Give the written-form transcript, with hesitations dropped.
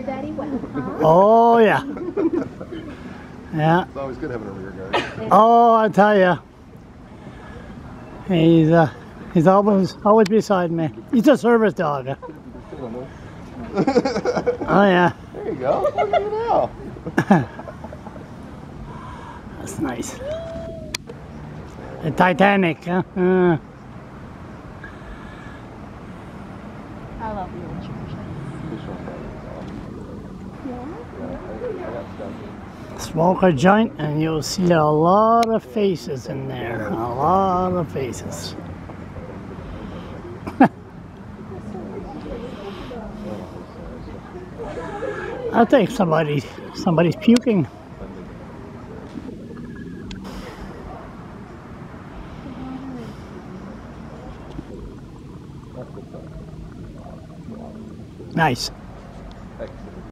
Daddy well, huh? Oh yeah. Yeah. It's always good having a rear guard. Oh, I tell you, he's always beside me. He's a service dog. Oh yeah. There you go. Look at you now. That's nice. The Titanic, huh? I love you, Patricia. Smoke a joint and you'll see a lot of faces in there. A lot of faces. I think somebody's puking. Nice.